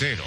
Cero.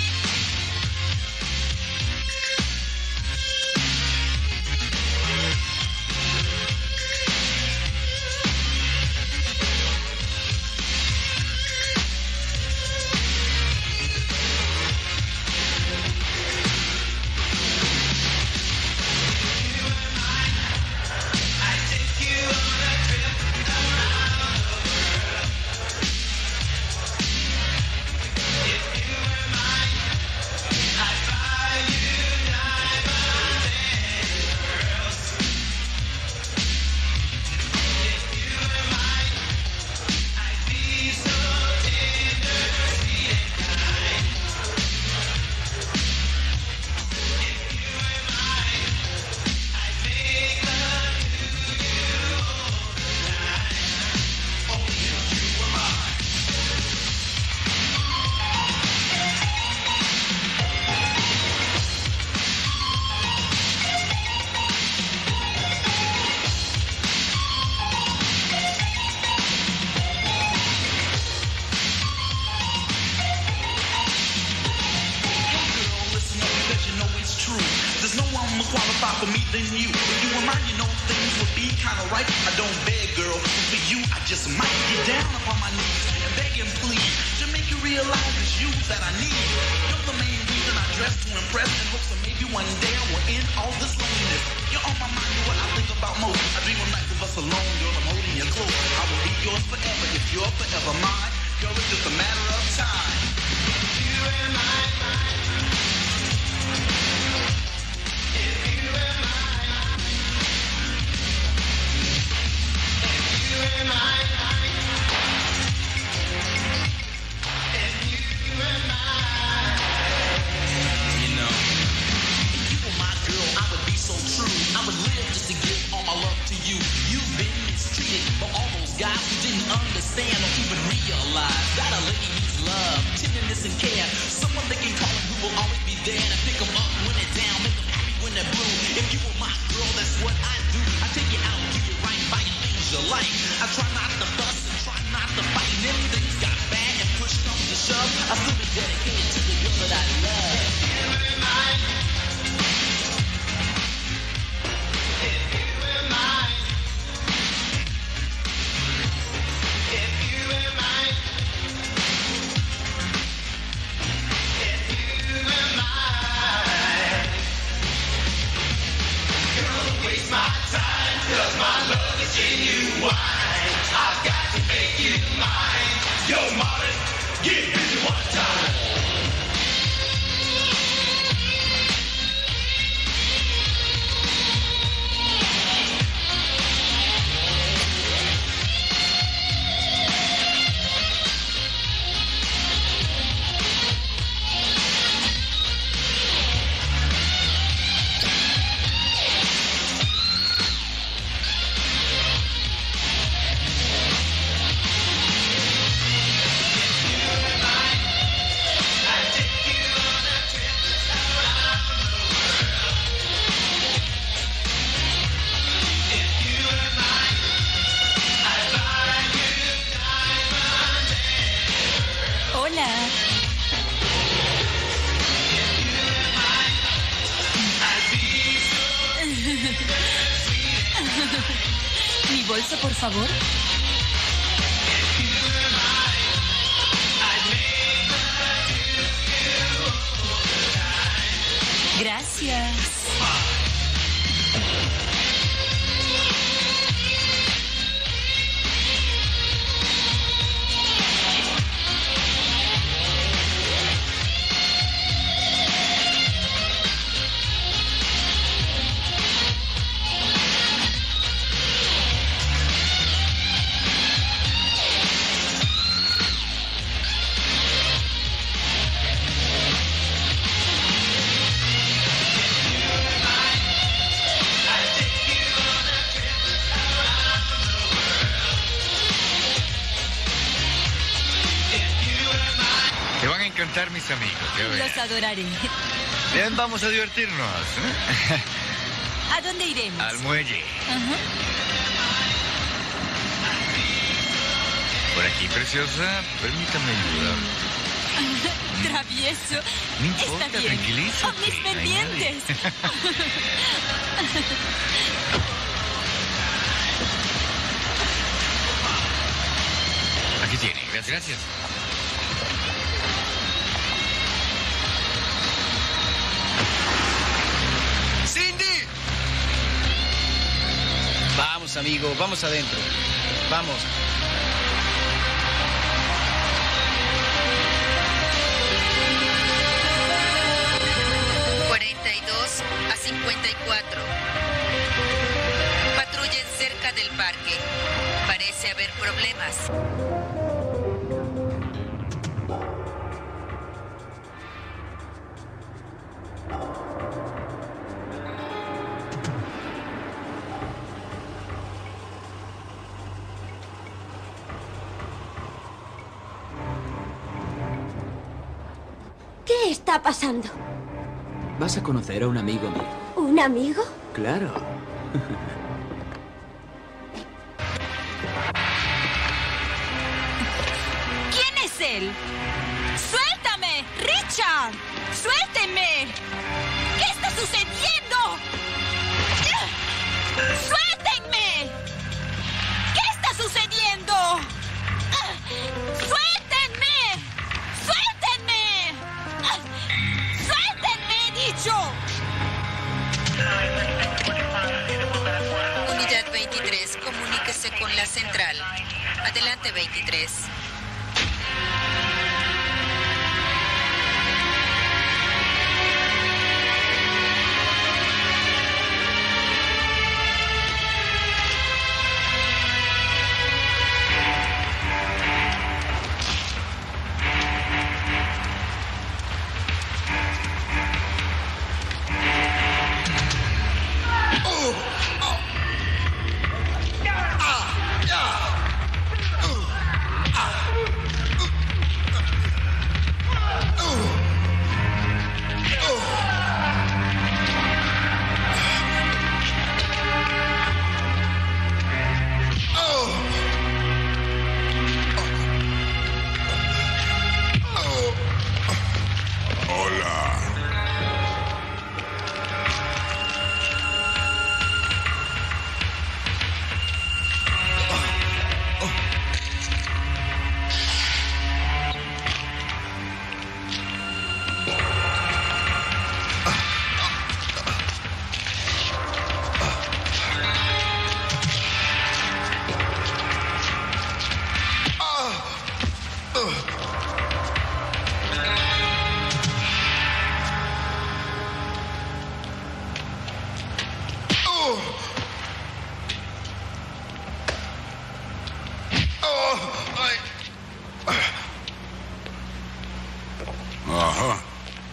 For me than you. If you were mine, you know things would be kinda right. I don't beg, girl, but for you, I just might get down upon my knees and beg and plead to make you realize it's you that I need. You're the main reason I dress to impress in hopes that maybe one day I will end all this loneliness. You're on my mind, you're what I think about most. I dream of nights of us alone, girl, I'm holding you close. I will be yours forever if you're forever mine. Girl, it's just a matter of time. You and I. Understand, don't even realize that a lady needs love, tenderness and care. Someone they can call and who will always be there to pick them up when they're down, make them happy when they're blue. If you were my girl, that's what I do. I take you out, keep you right, buying things you like. I try not to fuss and try not to fight. And if things got bad and push comes to shove, I still be dedicated to the girl that I love. You and I. Genuine, I've got to make you mine. Yo, Martin, get busy one time. Mi bolso, por favor. Gracias. Cantar mis amigos. Los adoraré. Bien, vamos a divertirnos. ¿A dónde iremos? Al muelle. Por aquí, preciosa. Permítame ayudar. Travieso. No importa, Está bien. tranquilízate, ¡Oh, mis no hay pendientes! Aquí tiene, gracias. ¡Cindy! Vamos, amigo, vamos adentro. Vamos. a 54. Patrullen cerca del parque. Parece haber problemas. ¿Qué está pasando? Vas a conocer a un amigo mío. ¿Un amigo? Claro. ¿Quién es él? ¡Suéltame! ¡Richard! ¡Suéltenme! ¿Qué está sucediendo? ¡Suéltenme! ¿Qué está sucediendo? ¡Suéltenme! ¡Suéltenme! ¡Suéltenme, he dicho! Unidad 23, comuníquese con la central. Adelante, 23. Ajá.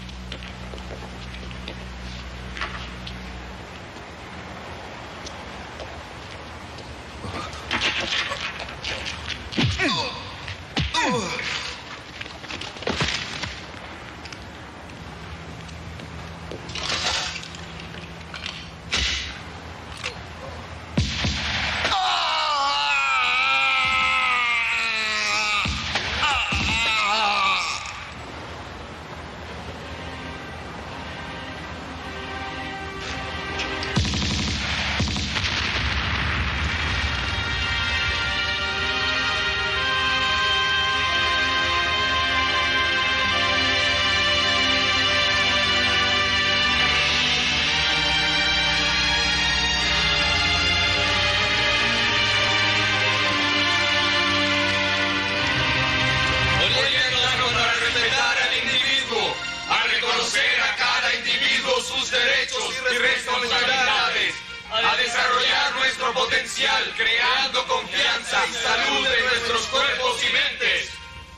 Oriéntanos para respetar al individuo, a reconocer a cada individuo sus derechos y responsabilidades, a desarrollar nuestro potencial, creando confianza y salud en nuestros cuerpos y mentes.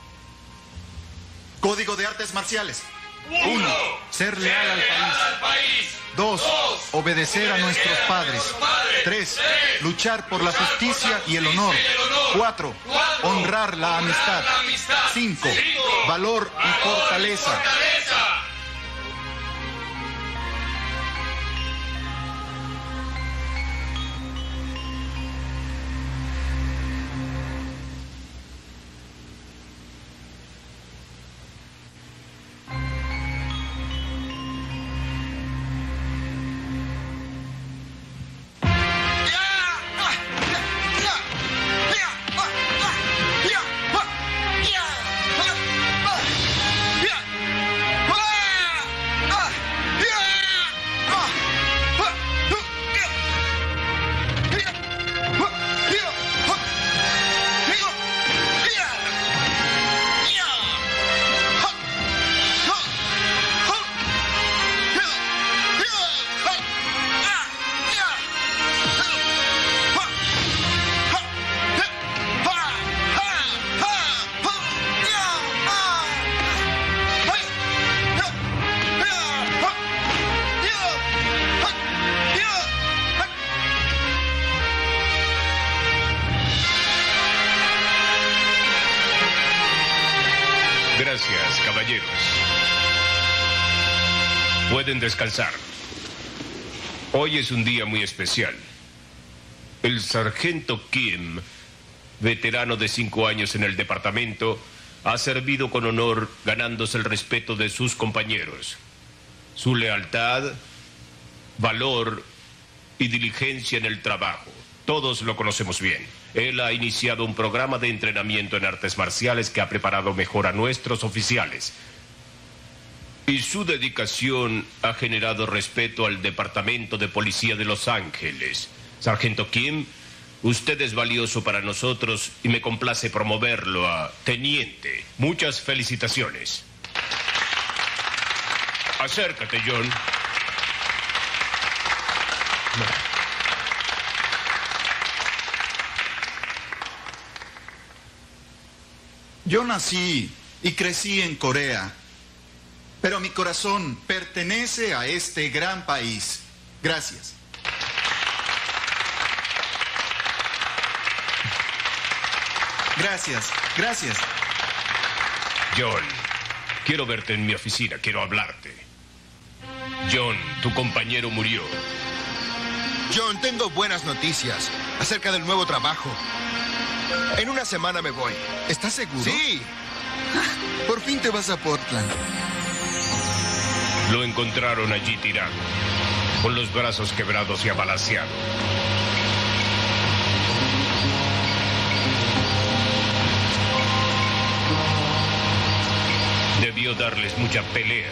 Código de artes marciales. 1. Ser leal al país. 2. Obedecer a nuestros padres. 3. Luchar por la justicia y el honor. 4. Honrar la amistad. 5. Valor y fortaleza. Pueden descansar. Hoy es un día muy especial. El sargento Kim, veterano de 5 años en el departamento, ha servido con honor, ganándose el respeto de sus compañeros. Su lealtad, valor y diligencia en el trabajo, todos lo conocemos bien. Él ha iniciado un programa de entrenamiento en artes marciales que ha preparado mejor a nuestros oficiales. Y su dedicación ha generado respeto al Departamento de Policía de Los Ángeles. Sargento Kim, usted es valioso para nosotros y me complace promoverlo a teniente. Muchas felicitaciones. Acércate, John. Yo nací y crecí en Corea, pero mi corazón pertenece a este gran país. Gracias. Gracias, gracias. John, quiero verte en mi oficina, quiero hablarte. John, tu compañero murió. John, tengo buenas noticias acerca del nuevo trabajo. En una semana me voy. ¿Estás seguro? Sí. Por fin te vas a Portland. Lo encontraron allí tirado, con los brazos quebrados y abalaceado. Debió darles mucha pelea.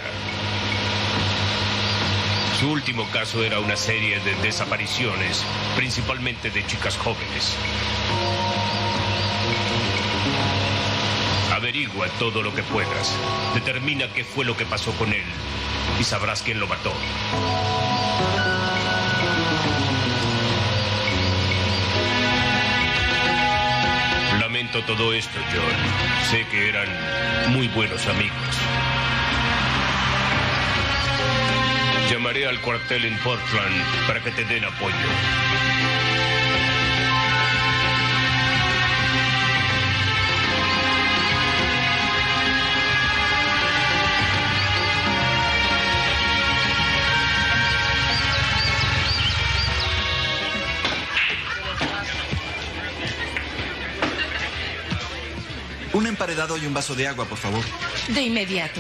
Su último caso era una serie de desapariciones, principalmente de chicas jóvenes. Averigua todo lo que puedas. Determina qué fue lo que pasó con él y sabrás quién lo mató. Lamento todo esto, John. Sé que eran muy buenos amigos. Llamaré al cuartel en Portland para que te den apoyo. Un emparedado y un vaso de agua, por favor. De inmediato.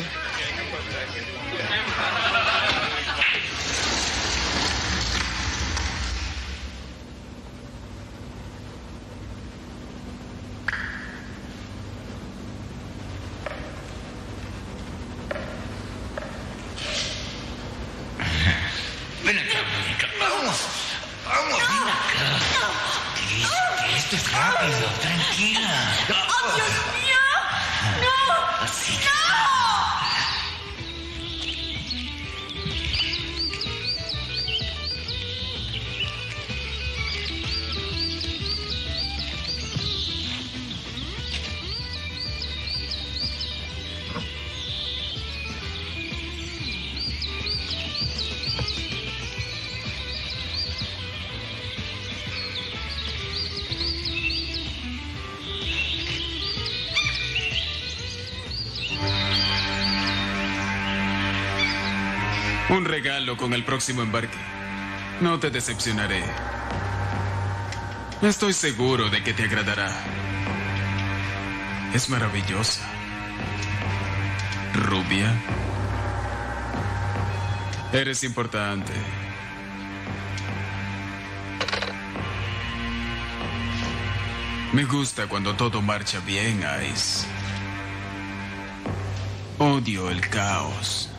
Ven acá, Mónica. Vamos. Vamos, ven acá. Que esto es rápido. Tranquila. ¡Oh, Dios mío! ¡No! Así. ¡No! Un regalo con el próximo embarque. No te decepcionaré. Estoy seguro de que te agradará. Es maravillosa. Rubia. Eres importante. Me gusta cuando todo marcha bien, Ice. Odio el caos.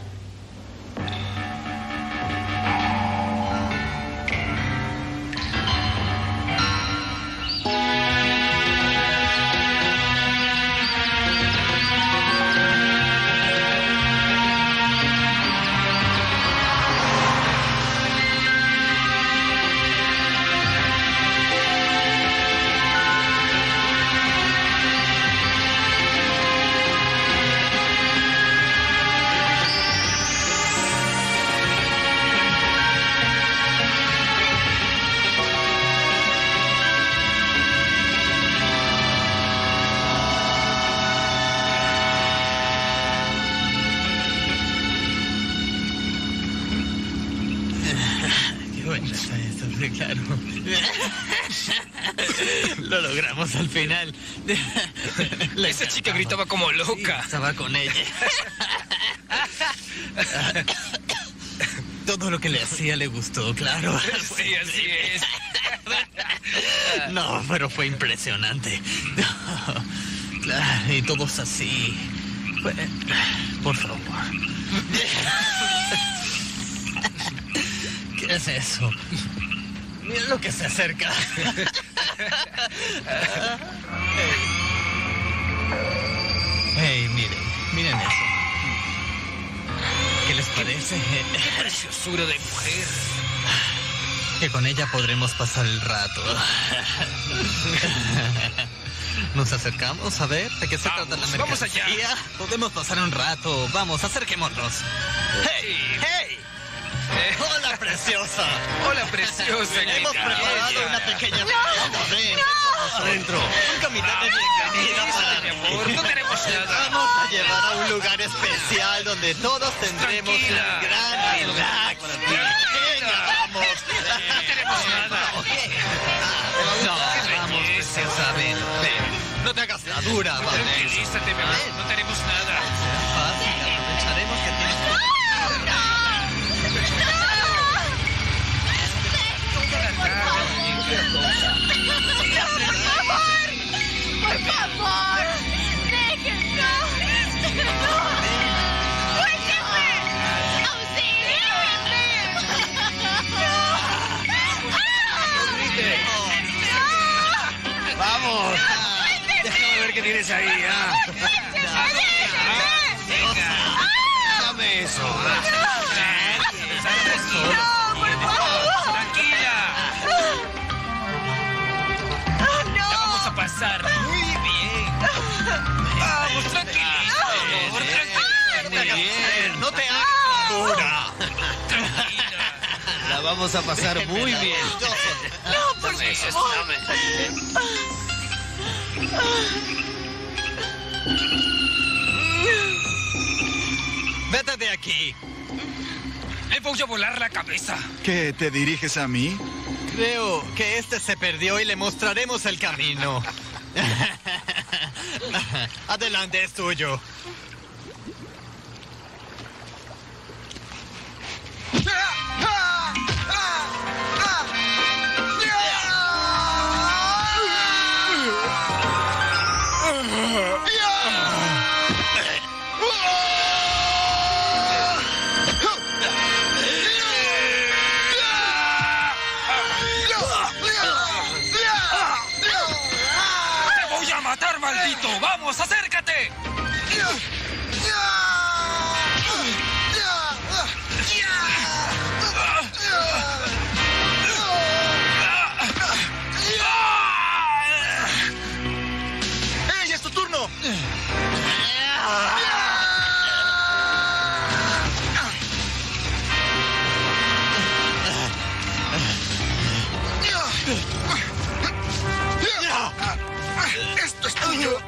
Claro. Lo logramos al final. Esa chica gritaba como loca. Sí, estaba con ella. Todo lo que le hacía le gustó, claro. Sí, así es. No, pero fue impresionante. Claro, y todos así. Por favor. ¿Qué es eso? Mira lo que se acerca. Hey, miren eso. ¿Qué les parece? Qué preciosura de mujer. Que con ella podremos pasar el rato. Nos acercamos a ver de qué se trata la mercancía. Vamos allá. Podemos pasar un rato. Vamos, acerquémonos. ¡Hey! ¡Hey! ¡Hola, preciosa! ¡Hola, preciosa! Hemos preparado una pequeña fiesta. Ven, adentro. Un caminante bienvenida para mi amor. No tenemos nada. Vamos a llevar a un lugar especial donde todos tendremos un gran relax. Venga, vamos. No tenemos nada. No, vamos, preciosa. Ven. No te hagas la dura, vale. Tranquilízate, mi amor. No tenemos nada. Fácil, aprovecharemos que tienes... ¡Por favor! ¡Déjenlo! ¡No! ¡Suéltenme! ¡Auxílienme! ¡Vamos! Déjame ver qué tienes ahí, Dame eso. Tranquila. La vamos a pasar muy bien. Vamos, tranquila. Muy bien. No te hagas dura. Tranquila. La vamos a pasar muy bien. ¡No, por favor! Vete de aquí. Le voy a volar la cabeza. ¿Qué, te diriges a mí? Creo que este se perdió y le mostraremos el camino. Adelante, es tuyo. ¡Maldito! ¡Vamos, acércate! ¡Ey, es tu turno! ¡Esto es tuyo!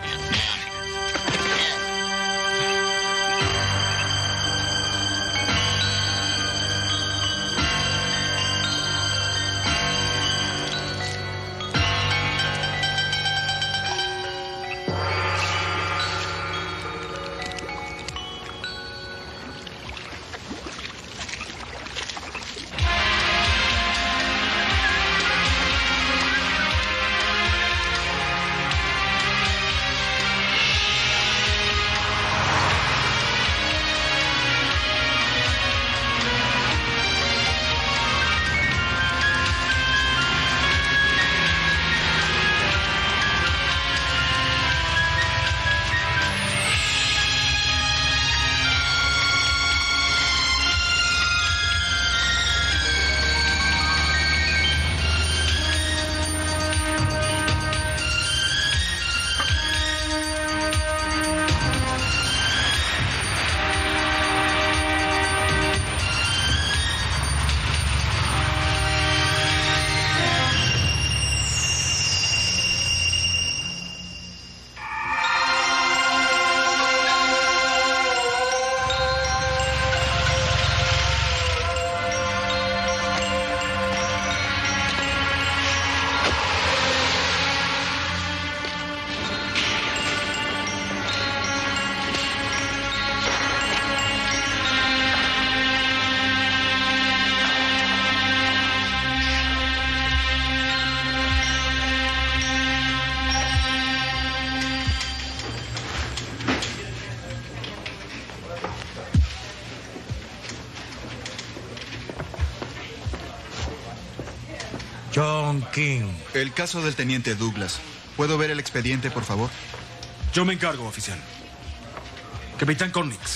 John King. El caso del teniente Douglas. ¿Puedo ver el expediente, por favor? Yo me encargo, oficial. Capitán Connix.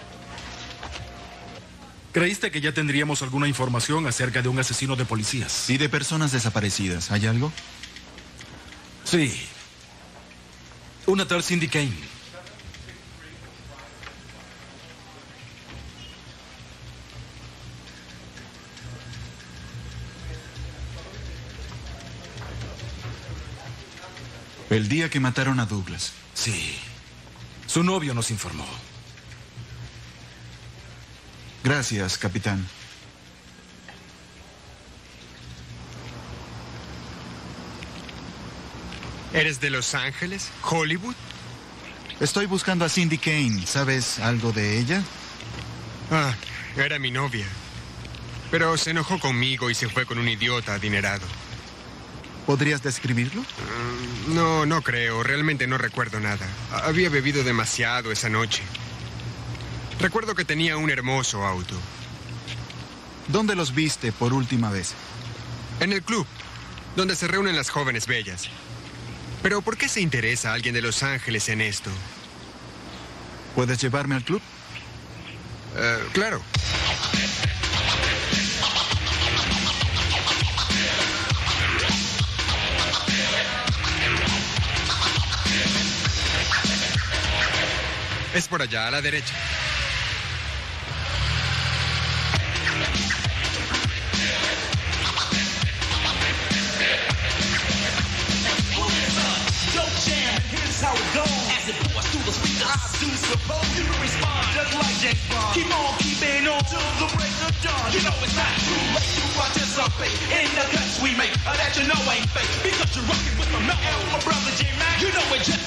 ¿Creíste que ya tendríamos alguna información acerca de un asesino de policías? Y de personas desaparecidas. ¿Hay algo? Sí. Una tal Cindy Kane. El día que mataron a Douglas. Sí. Su novio nos informó. Gracias, capitán. ¿Eres de Los Ángeles? ¿Hollywood? Estoy buscando a Cindy Kane. ¿Sabes algo de ella? Ah, era mi novia. Pero se enojó conmigo y se fue con un idiota adinerado. ¿Podrías describirlo? No creo. Realmente no recuerdo nada. Había bebido demasiado esa noche. Recuerdo que tenía un hermoso auto. ¿Dónde los viste por última vez? En el club, donde se reúnen las jóvenes bellas. Pero ¿por qué se interesa alguien de Los Ángeles en esto? ¿Puedes llevarme al club? Claro. Es por allá, a la derecha. How it goes as it pours through the speakers. I do suppose you will respond just like James Bond. Keep on keeping on till the break of dawn. You know it's not too late to participate in the cuts we make that you know ain't fake. Because you're rocking with my mellow, my brother J-Mac. You know it just.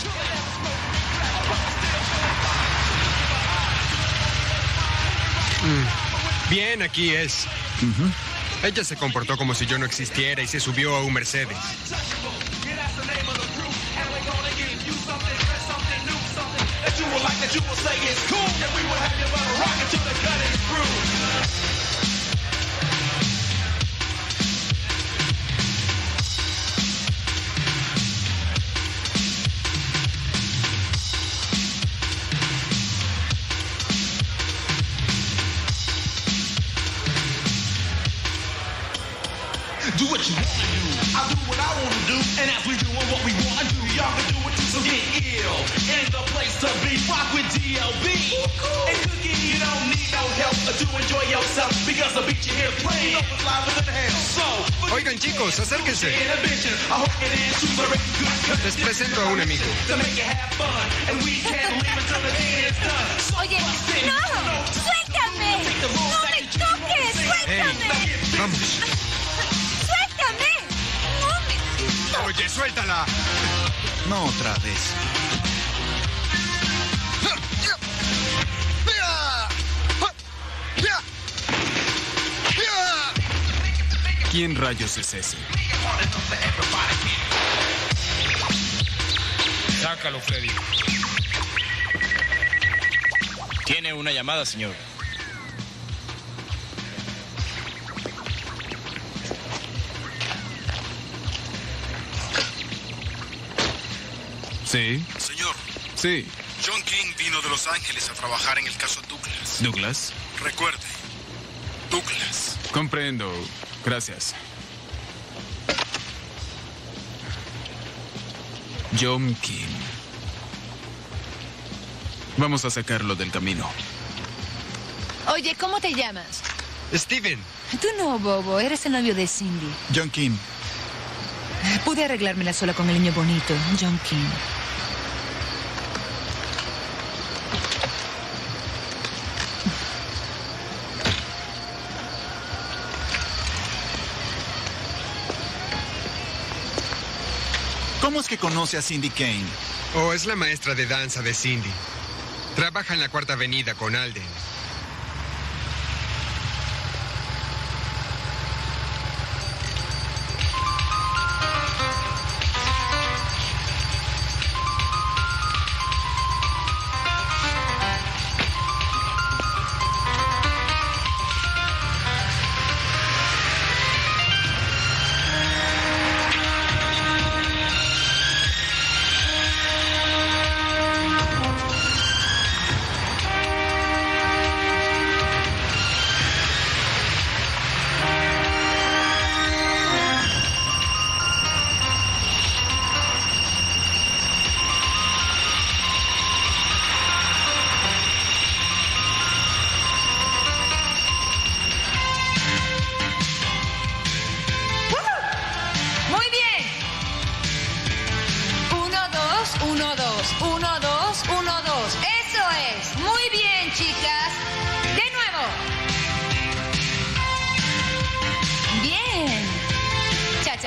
Bien, aquí es. Ella se comportó como si yo no existiera y se subió a un Mercedes. Do what you wanna do, I'll do what I wanna do, and as we doing what we wanna do, y'all can do it too, so get ill. In the place to be, rock with DLB. And Cookie, you don't need no help to enjoy yourself, because the beat you hear playing is live than hell. So, oigan chicos, acérquense. inhibition, I hope you didn't choose a good Les presento a un amigo. to make you have fun, and we can't leave until the day is done. So Oye, no, suéltame. No me toques, suéltame. Vamos. Suéltame. No me... Oye, suéltala. No otra vez. ¿Quién rayos es ese? Sácalo, Freddy. Tiene una llamada, señor. ¿Sí? Señor. Sí. John King vino de Los Ángeles a trabajar en el caso Douglas. ¿Douglas? Recuerde, Douglas. Comprendo. Gracias. John King. Vamos a sacarlo del camino. Oye, ¿cómo te llamas? Steven. Tú no, bobo. Eres el novio de Cindy. John King. Pude arreglármela sola con el niño bonito, John King. ¿Cómo es que conoce a Cindy Kane? Oh, es la maestra de danza de Cindy. Trabaja en la Cuarta Avenida con Alden.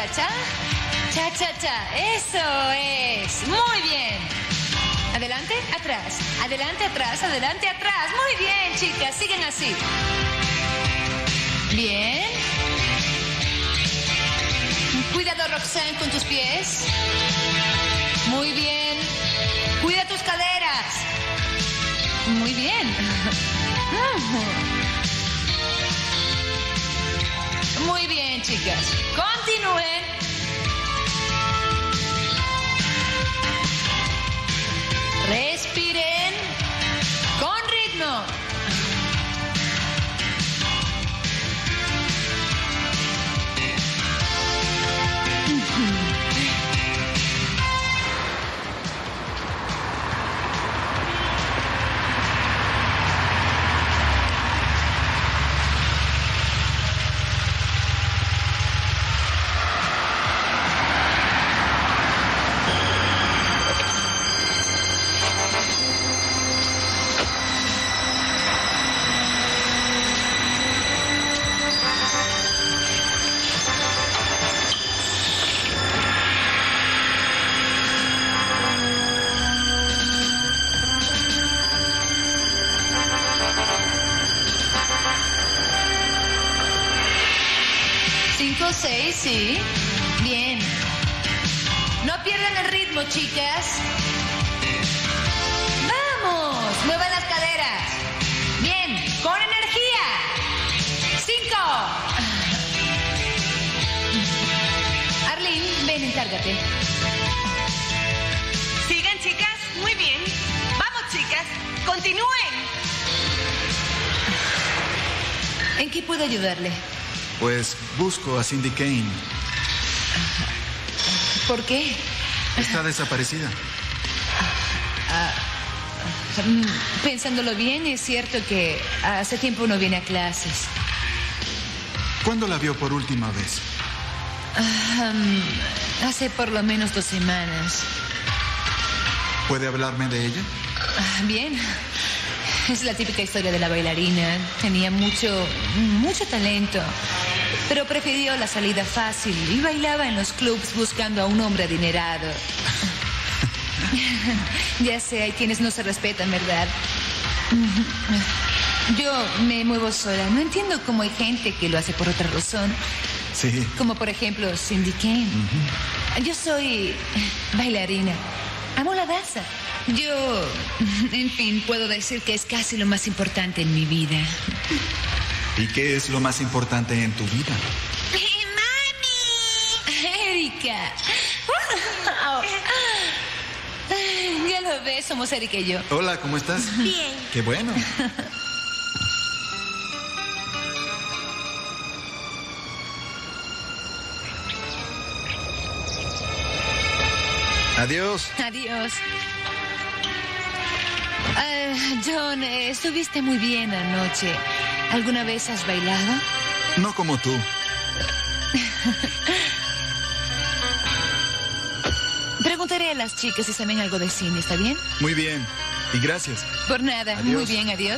cha-cha. Cha-cha-cha. Eso es. Muy bien. Adelante, atrás. Adelante, atrás. Adelante, atrás. Muy bien, chicas. Siguen así. Bien. Cuidado, Roxanne, con tus pies. Muy bien. Cuida tus caderas. Muy bien. Muy bien, chicas. Continúen. Respiren con ritmo. Sí. Bien. No pierdan el ritmo, chicas. ¡Vamos! Muevan las caderas. Bien. Con energía. 5. Arlene, ven, encárgate. Sigan, chicas. Muy bien. Vamos, chicas. Continúen. ¿En qué puedo ayudarle? Pues busco a Cindy Kane. ¿Por qué? Está desaparecida. Pensándolo bien, es cierto que hace tiempo no viene a clases. ¿Cuándo la vio por última vez? Hace por lo menos 2 semanas. ¿Puede hablarme de ella? Bien. Es la típica historia de la bailarina. Tenía mucho talento, pero prefirió la salida fácil y bailaba en los clubs buscando a un hombre adinerado. Ya sé, hay quienes no se respetan, ¿verdad? Yo me muevo sola. No entiendo cómo hay gente que lo hace por otra razón. Sí. Como por ejemplo Cindy Kane. Yo soy bailarina. Amo la danza. Yo, en fin, puedo decir que es casi lo más importante en mi vida. ¿Y qué es lo más importante en tu vida? ¡Mami! ¡Erika! Ya lo ves, somos Erika y yo. Hola, ¿cómo estás? Bien. ¡Qué bueno! Adiós. Adiós. John, estuviste muy bien anoche. ¿Alguna vez has bailado? No como tú. Preguntaré a las chicas si saben algo de cine, ¿está bien? Muy bien. Y gracias. Por nada. Adiós. Muy bien, adiós.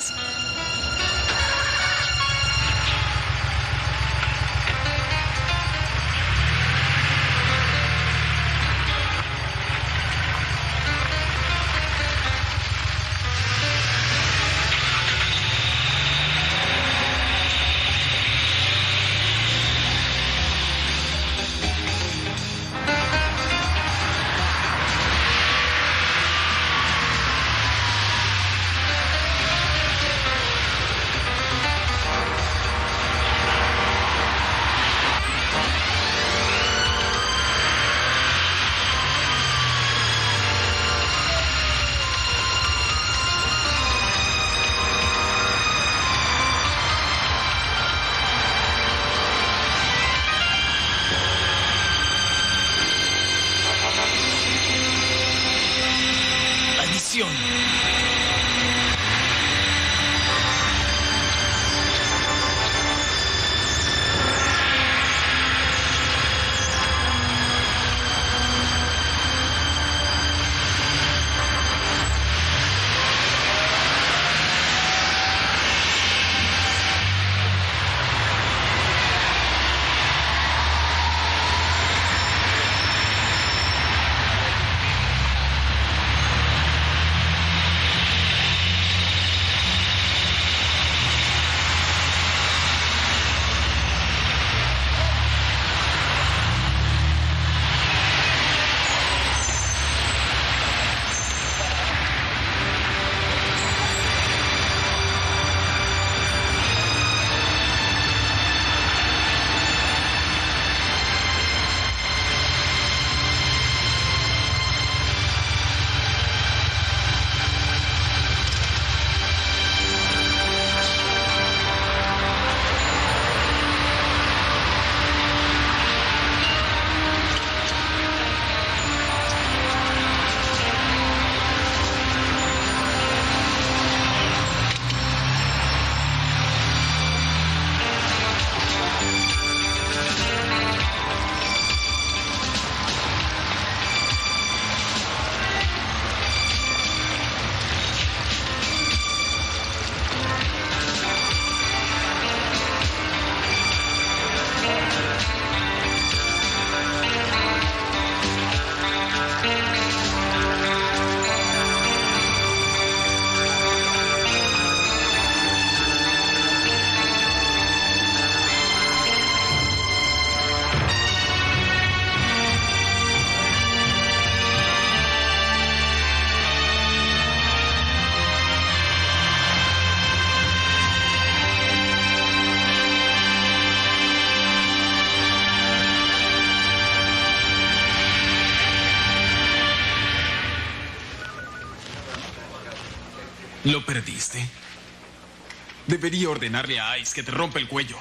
Lo perdiste. Debería ordenarle a Ice que te rompa el cuello.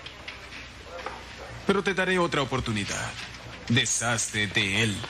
Pero te daré otra oportunidad. Deshazte de él.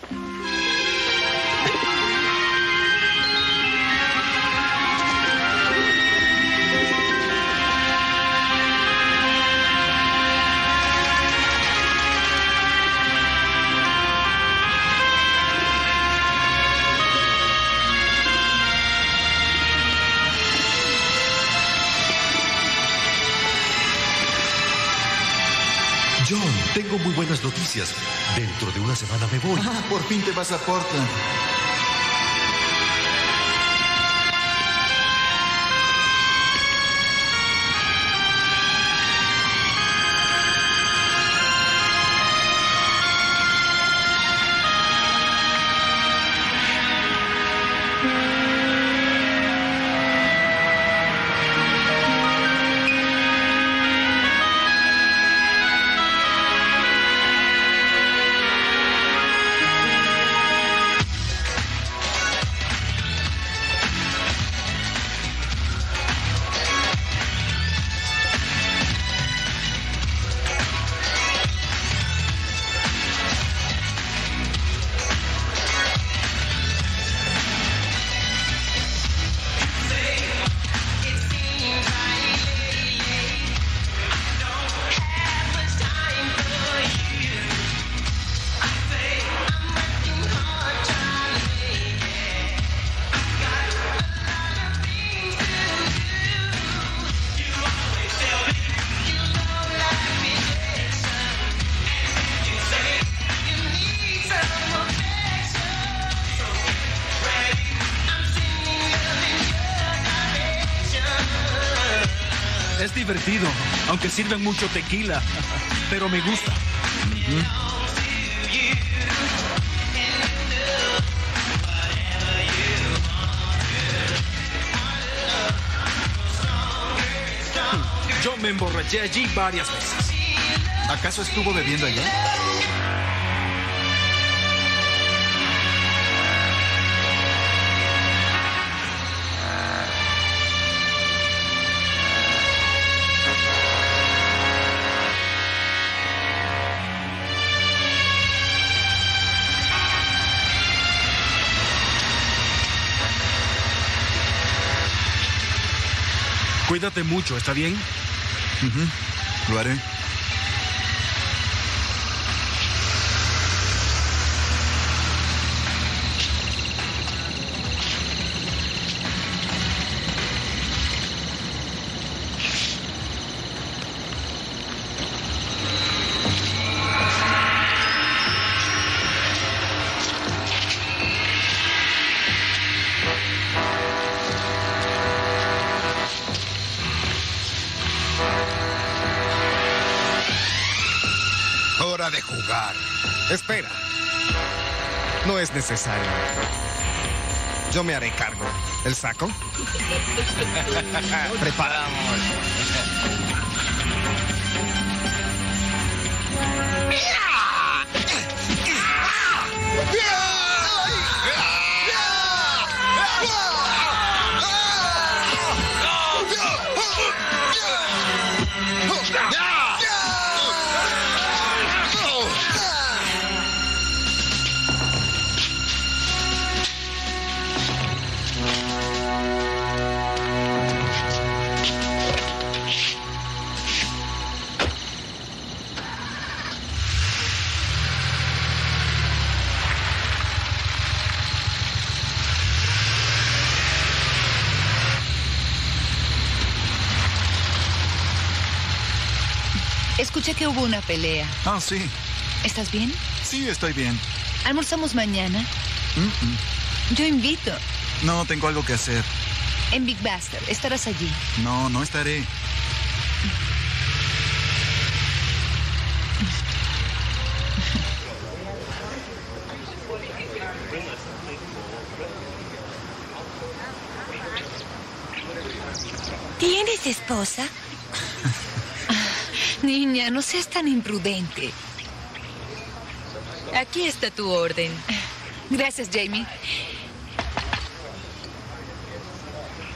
John, tengo muy buenas noticias. Dentro de una semana me voy. Ah, por fin te vas a Portland. Es divertido, aunque sirven mucho tequila, pero me gusta. Yo me emborraché allí varias veces. ¿Acaso estuvo bebiendo allá? Cuídate mucho, ¿está bien? Lo haré. Hora de jugar. Espera. No es necesario. Yo me haré cargo. ¿El saco? Preparamos. Escuché que hubo una pelea. Ah, sí. ¿Estás bien? Sí, estoy bien. ¿Almorzamos mañana? Yo invito. No, tengo algo que hacer. En Big Bastard. Estarás allí. No, no estaré. ¿Tienes esposa? Niña, no seas tan imprudente. Aquí está tu orden. Gracias, Jamie.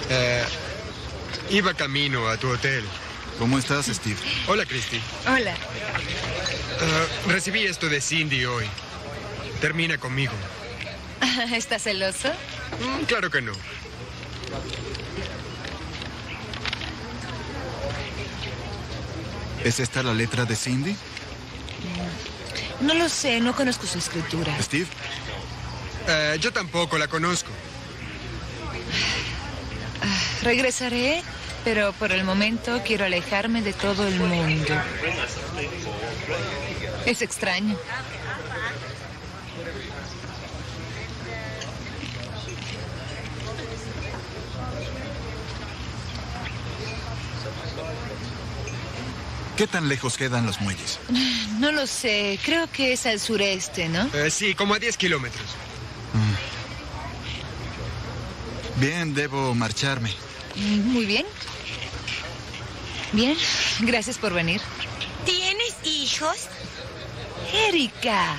Iba camino a tu hotel. ¿Cómo estás, Steve? Hola, Christy. Hola. Recibí esto de Cindy hoy. Termina conmigo. ¿Estás celoso? Claro que no. ¿Es esta la letra de Cindy? No lo sé, no conozco su escritura. ¿Steve? Yo tampoco la conozco. Regresaré, pero por el momento quiero alejarme de todo el mundo. Es extraño. ¿Qué tan lejos quedan los muelles? No lo sé, creo que es al sureste, ¿no? Sí, como a 10 kilómetros. Bien, debo marcharme. Muy bien. Bien, gracias por venir. ¿Tienes hijos? Erika.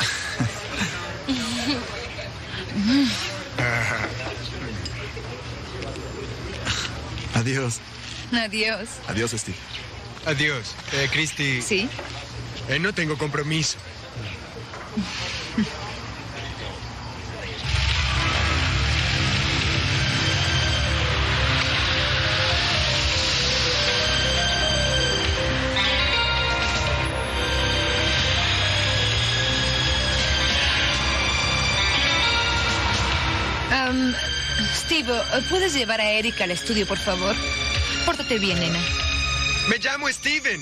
Adiós. Adiós. Adiós, Steve. Adiós. Christy. Sí. No tengo compromiso. Steve, ¿puedes llevar a Erika al estudio, por favor? Pórtate bien, nena. Me llamo Steven.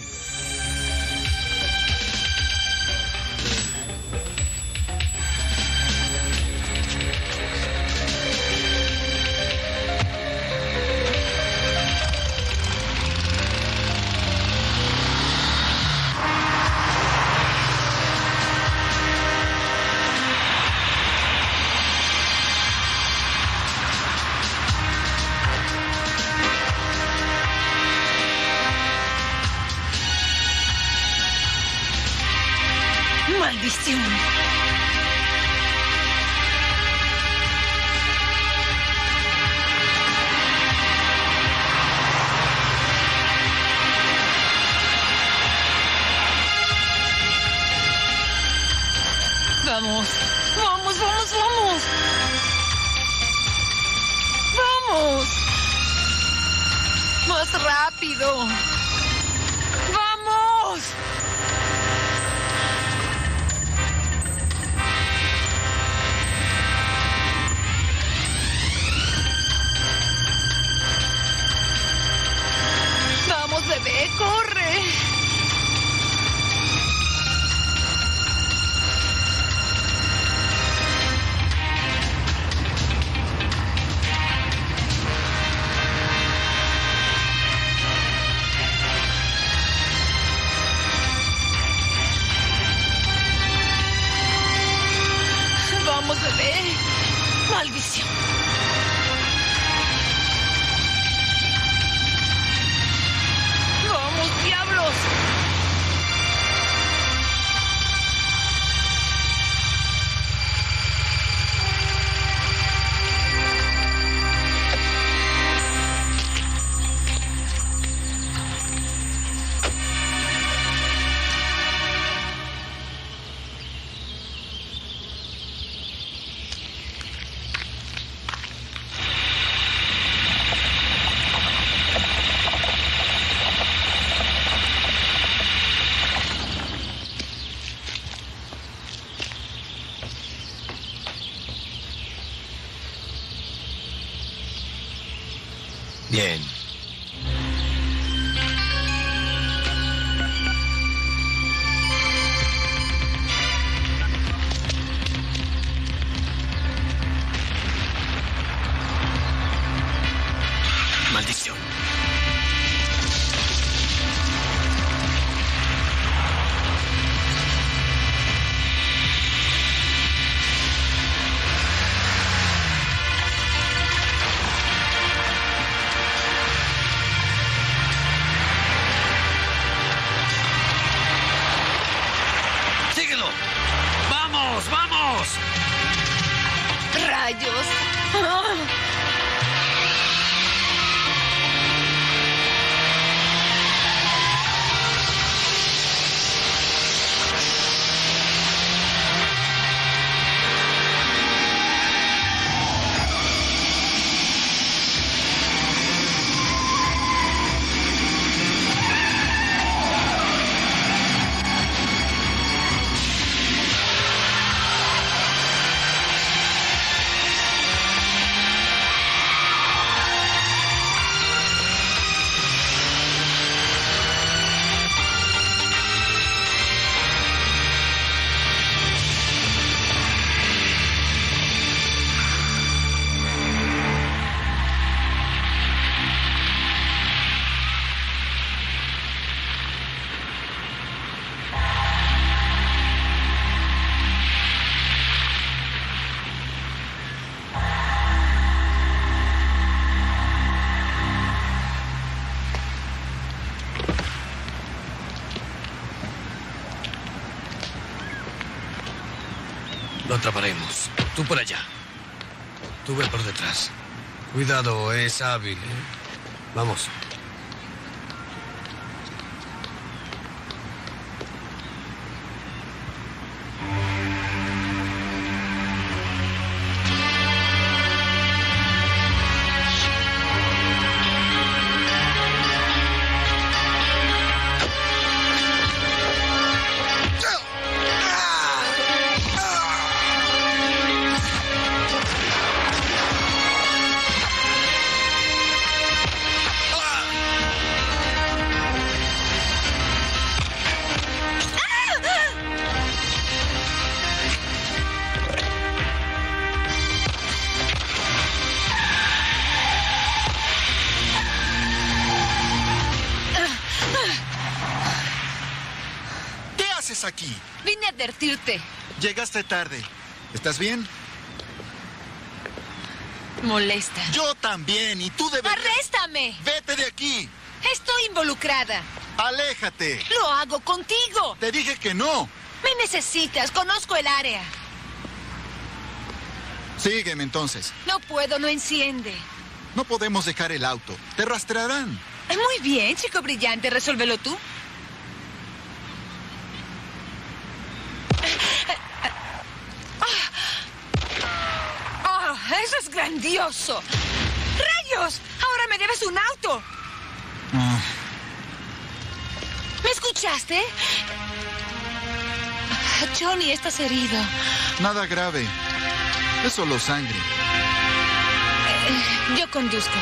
¡Maldición! Vamos, vamos, vamos, vamos. Vamos. Más rápido. Vamos. Vamos, bebé, corre. Vamos, bebé. Maldición. Vamos, diablos. Bien. Maldición. ¡Síguelo! ¡Vamos, vamos! ¡Rayos! atraparemos. Tú por allá. Tú ve por detrás. Cuidado, es hábil, ¿eh? Vamos. Aquí? Vine a advertirte. Llegaste tarde. ¿Estás bien? Molesta. Yo también, y tú deberías... ¡Arréstame! ¡Vete de aquí! Estoy involucrada. ¡Aléjate! Lo hago contigo. Te dije que no. Me necesitas, conozco el área. Sígueme entonces. No puedo, no enciende. No podemos dejar el auto. Te rastrearán. Muy bien, chico brillante, resuélvelo tú. ¡Eso es grandioso! ¡Rayos! ¡Ahora me debes un auto! ¿Me escuchaste? Johnny, estás herido. Nada grave. Es solo sangre. Yo conduzco.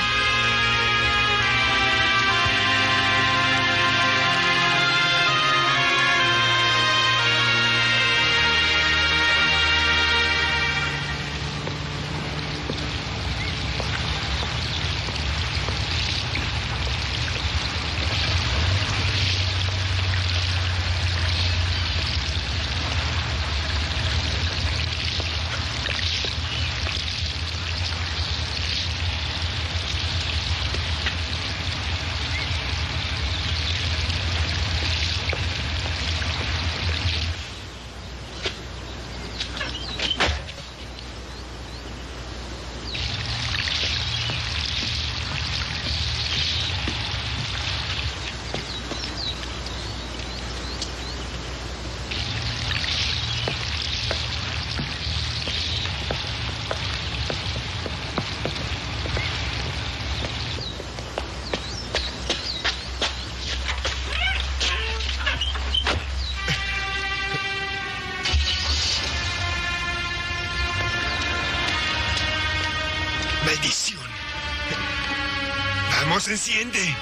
¡Maldición! ¡Vamos, enciende!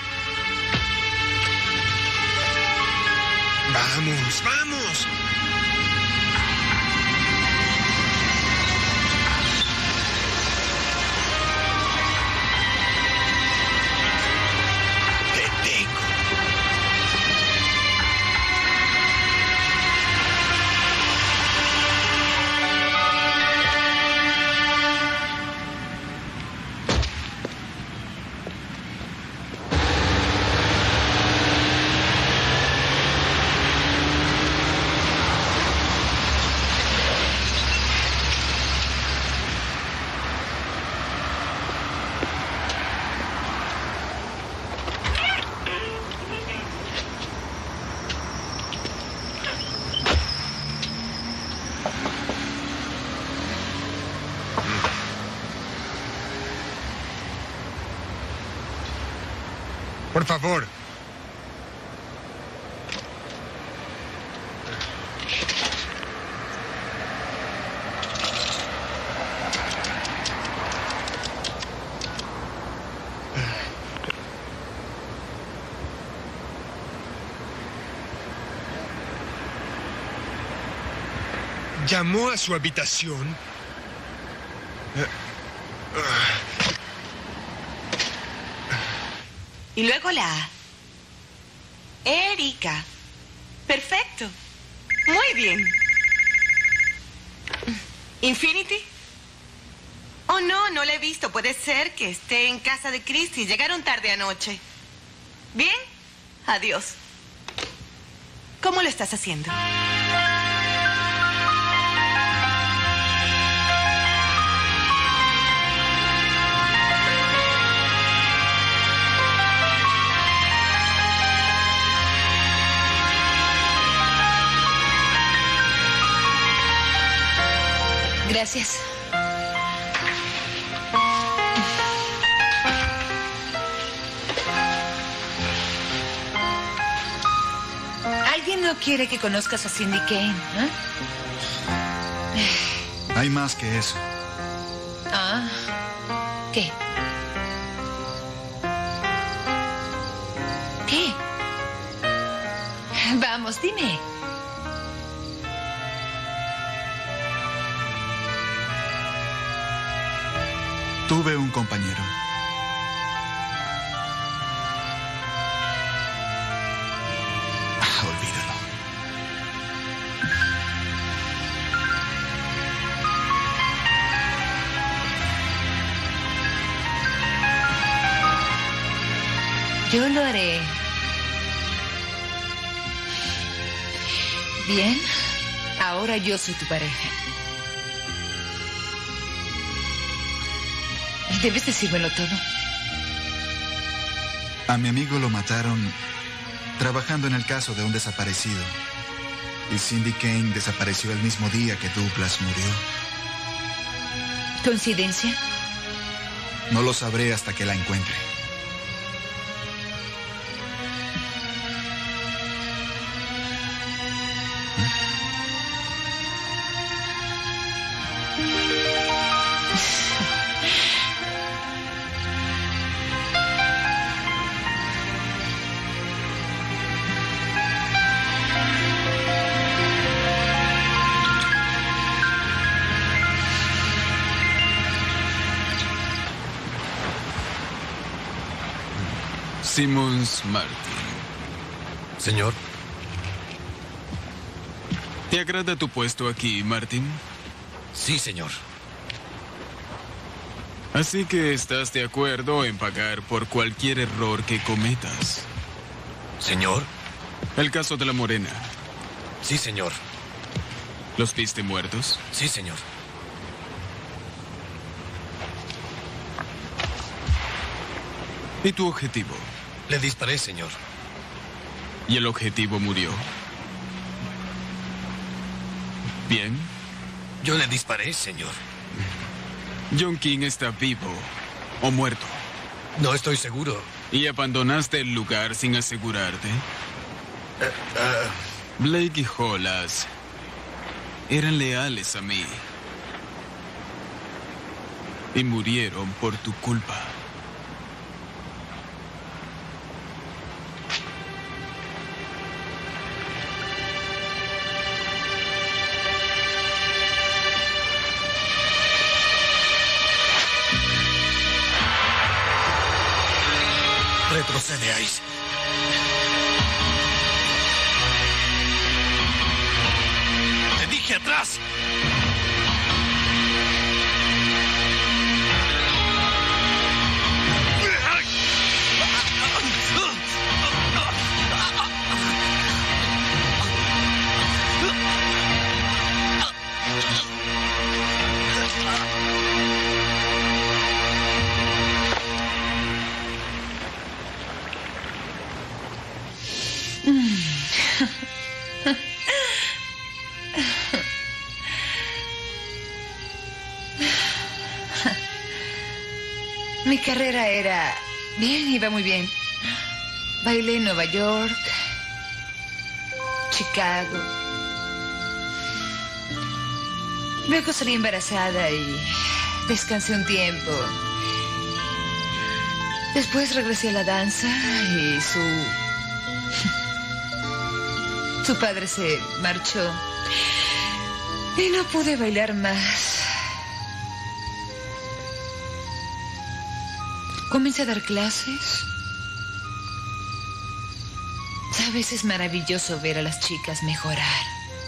¡Vamos, vamos! ¡Te tengo! Por favor. ¿Llamó a su habitación? Y luego la A. Erika. Perfecto. Muy bien. ¿Infinity? Oh, no, no la he visto. Puede ser que esté en casa de Christy. Llegaron tarde anoche. ¿Bien? Adiós. ¿Cómo lo estás haciendo? Gracias. ¿Alguien no quiere que conozcas a Cindy Kane? Hay más que eso. Ah, ¿qué? ¿Qué? Vamos, dime. Tuve un compañero. Olvídalo. Yo lo haré. Bien, ahora yo soy tu pareja. Y debes decírmelo todo. A mi amigo lo mataron trabajando en el caso de un desaparecido. Y Cindy Kane desapareció el mismo día que Douglas murió. ¿Coincidencia? No lo sabré hasta que la encuentre. Simmons Martin. Señor. ¿Te agrada tu puesto aquí, Martin? Sí, señor. Así que estás de acuerdo en pagar por cualquier error que cometas. Señor. El caso de la morena. Sí, señor. ¿Los viste muertos? Sí, señor. ¿Y tu objetivo? Le disparé, señor. ¿Y el objetivo murió? ¿Bien? Yo le disparé, señor. John King está vivo o muerto. No estoy seguro. ¿Y abandonaste el lugar sin asegurarte? Blake y Hollis eran leales a mí. Y murieron por tu culpa. Retrocede, Ice. ¡Te dije atrás! Mi carrera era bien, iba muy bien. Bailé en Nueva York, Chicago. Luego salí embarazada y descansé un tiempo. Después regresé a la danza y su padre se marchó. Y no pude bailar más. Comencé a dar clases. Sabes, es maravilloso ver a las chicas mejorar.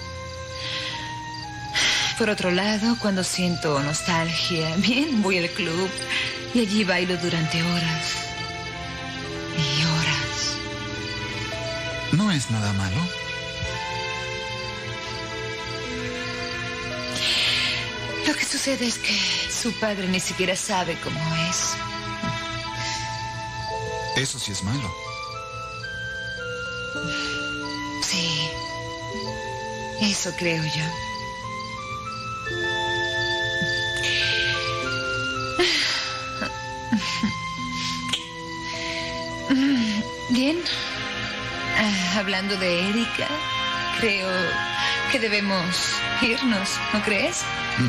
Por otro lado, cuando siento nostalgia, bien, voy al club y allí bailo durante horas y horas. No es nada malo. Lo que sucede es que su padre ni siquiera sabe cómo es. Eso sí es malo. Sí, eso creo yo. Bien. Hablando de Erika, creo que debemos irnos, ¿no crees?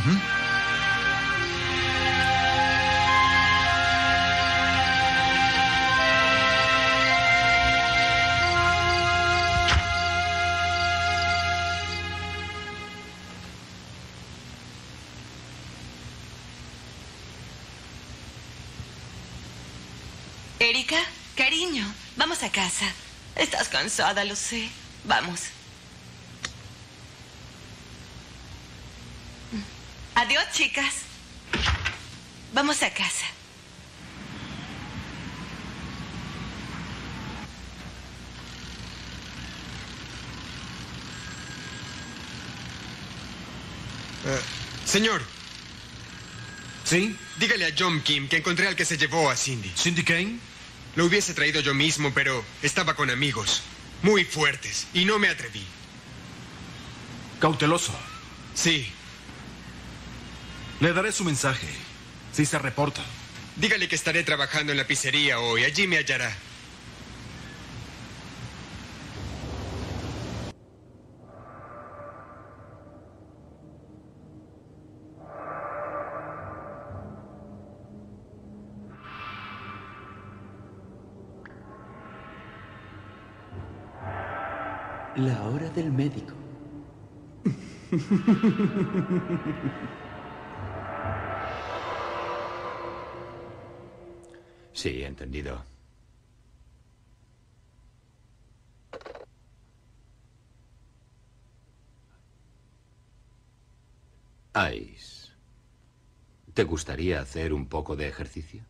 Erika, cariño, vamos a casa. Estás cansada, lo sé. Vamos. Adiós, chicas. Vamos a casa. Señor. ¿Sí? Dígale a John Kim que encontré al que se llevó a Cindy. ¿Cindy Kane? Lo hubiese traído yo mismo, pero estaba con amigos. Muy fuertes. Y no me atreví. Cauteloso. Sí. Le daré su mensaje. Si se reporta. Dígale que estaré trabajando en la pizzería hoy. Allí me hallará. La hora del médico. Sí, entendido. Ice, ¿te gustaría hacer un poco de ejercicio?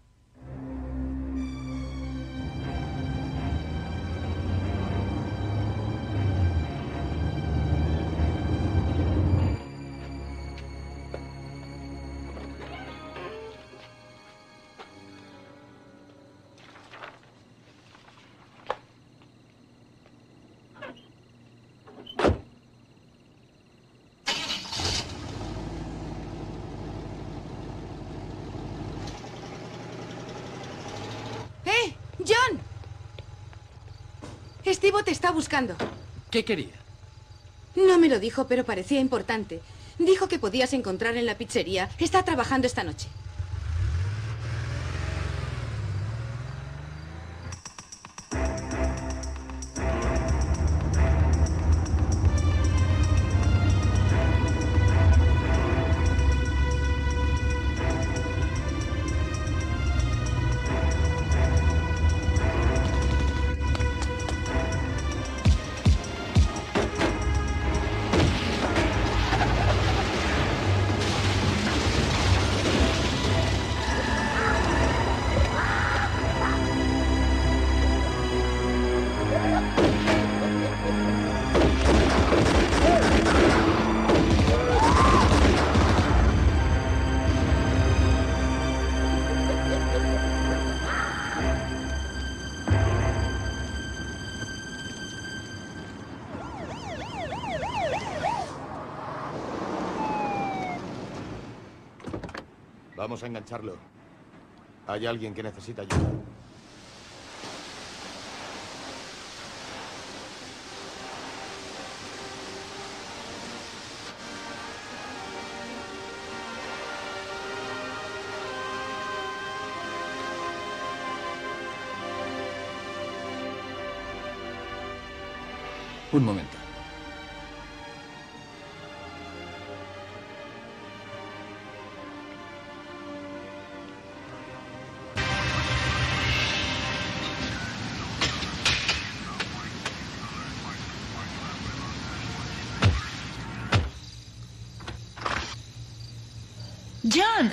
¡John! Steve te está buscando. ¿Qué quería? No me lo dijo, pero parecía importante. Dijo que podías encontrar en la pizzería. Está trabajando esta noche. Vamos a engancharlo. Hay alguien que necesita ayuda. Un momento. John.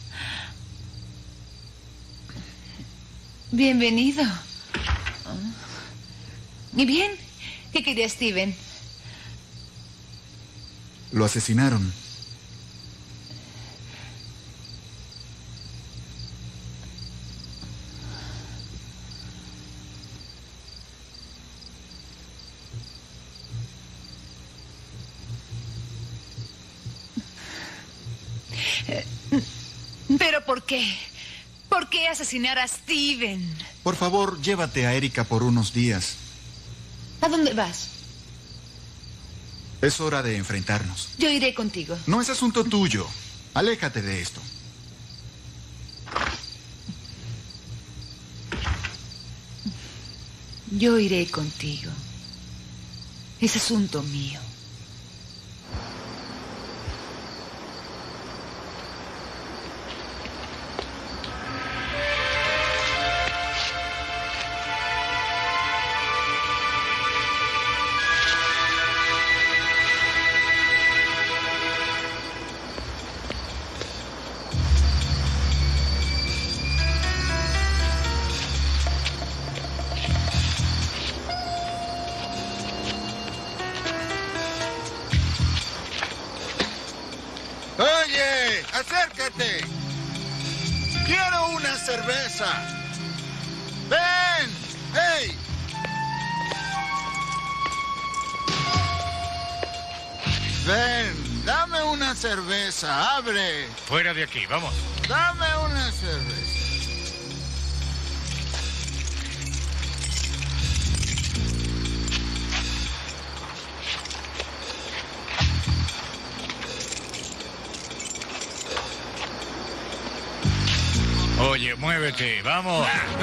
Bienvenido. ¿Y bien? ¿Qué quería Steven? Lo asesinaron. ¿Pero por qué? ¿Por qué asesinar a Steven? Por favor, llévate a Erika por unos días. ¿A dónde vas? Es hora de enfrentarnos. Yo iré contigo. No es asunto tuyo. Aléjate de esto. Yo iré contigo. Es asunto mío. Oye, acércate. Quiero una cerveza. Ven, hey. Ven, dame una cerveza, abre. Fuera de aquí, vamos. Dame una cerveza. Oye, muévete, vamos.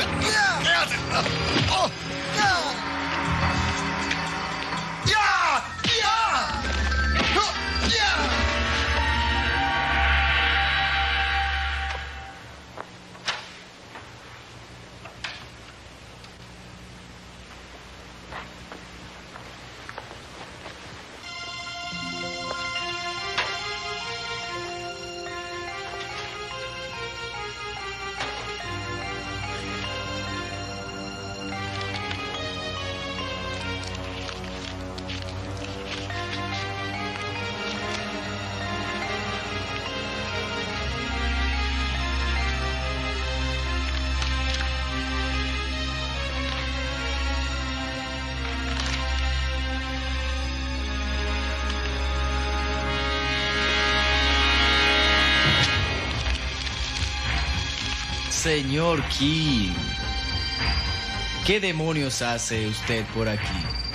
Señor King, ¿qué demonios hace usted por aquí?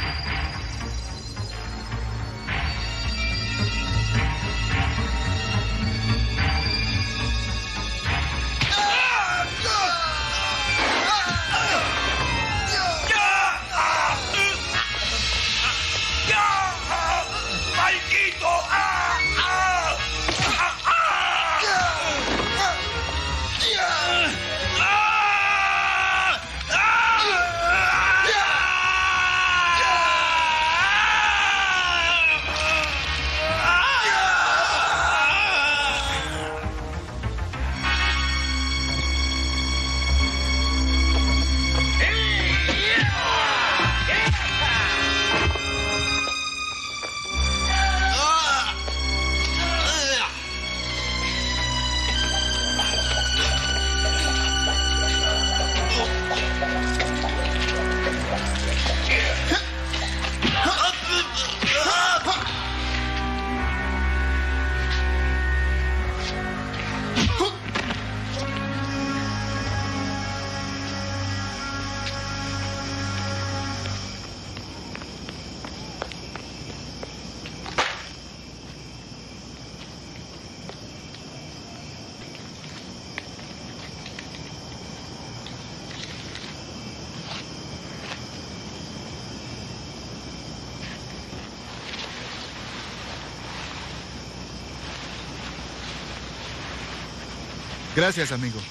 Gracias, amigo.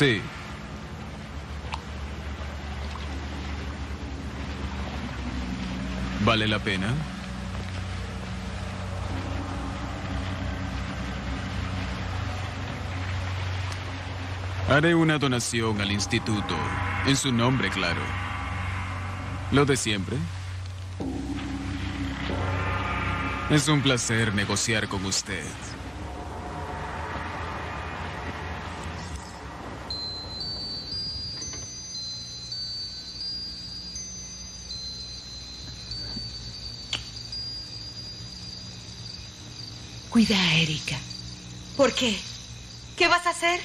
Sí. ¿Vale la pena? Haré una donación al instituto, en su nombre, claro. Lo de siempre. Es un placer negociar con usted. Cuida a Erika. ¿Por qué? ¿Qué vas a hacer?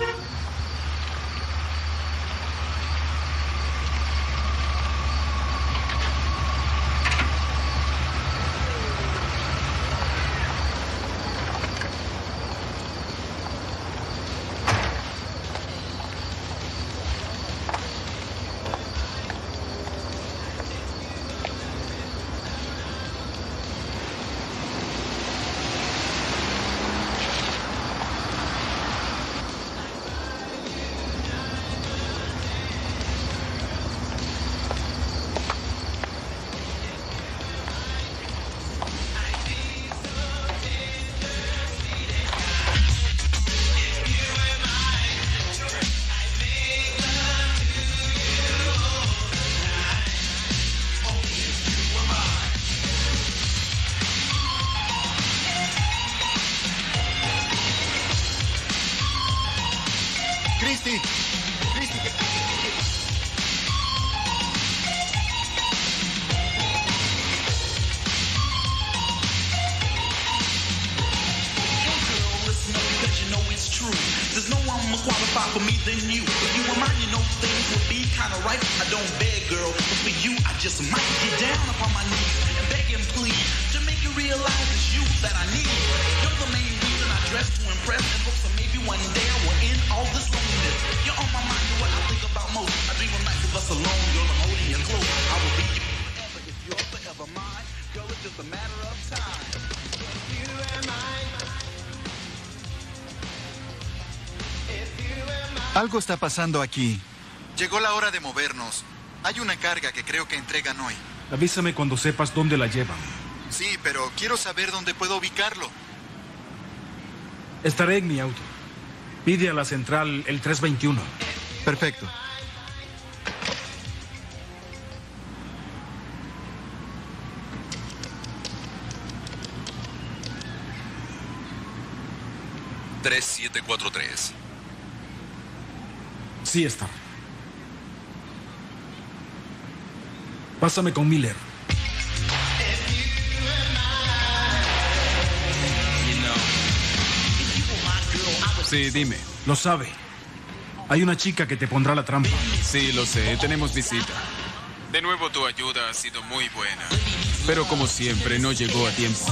Algo está pasando aquí. Llegó la hora de movernos. Hay una carga que creo que entregan hoy. Avísame cuando sepas dónde la llevan. Sí, pero quiero saber dónde puedo ubicarlo. Estaré en mi auto. Pide a la central el 321. Perfecto. $3743. Sí, está. Pásame con Miller. Sí, dime. Lo sabe. Hay una chica que te pondrá la trampa. Sí, lo sé. Tenemos visita. De nuevo, tu ayuda ha sido muy buena. Pero como siempre, no llegó a tiempo.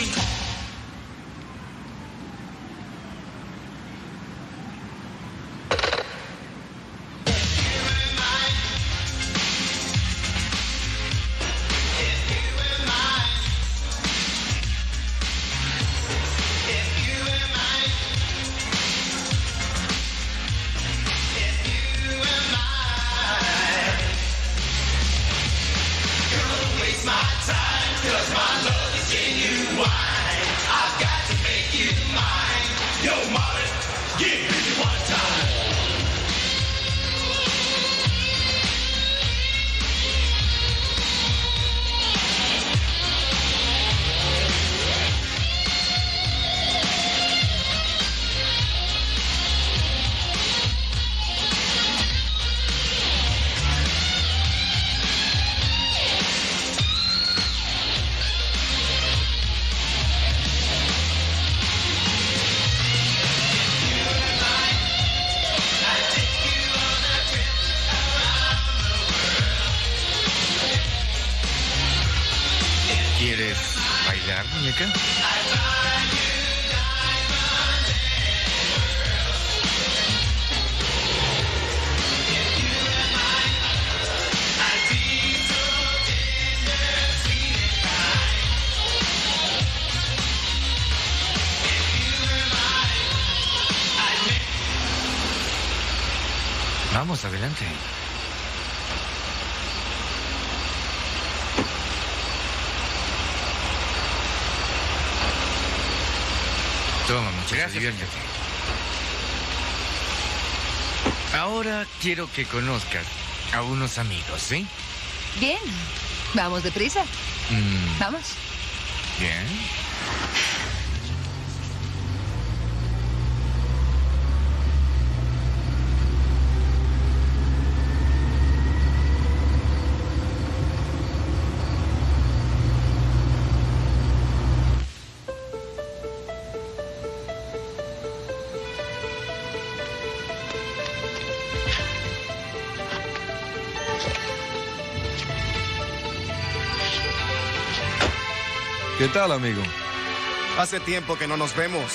¿Quieres bailar, muñeca? Vamos, adelante. Toma, muchacho, diviértete. Ahora quiero que conozcas a unos amigos, ¿sí? Bien. Vamos deprisa. Vamos. Bien. ¿Qué tal, amigo? Hace tiempo que no nos vemos.